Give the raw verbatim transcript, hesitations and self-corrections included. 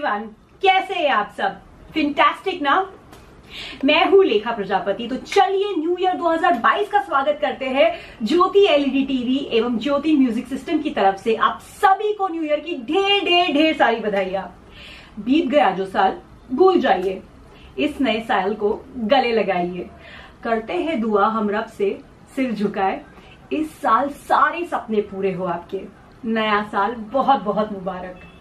Everyone, कैसे हैं आप सब? फैंटास्टिक ना? मैं हूं लेखा प्रजापति। तो चलिए न्यू ईयर दो हज़ार बाईस का स्वागत करते हैं ज्योति एलईडी टीवी एवं ज्योति म्यूजिक सिस्टम की तरफ से। आप सभी को न्यू ईयर की ढेर ढेर ढेर सारी बधाइयां। बीत गया जो साल भूल जाइए, इस नए साल को गले लगाइए। करते हैं दुआ हम रब से सिर झुकाए, इस साल सारे सपने पूरे हो आपके। नया साल बहुत बहुत मुबारक।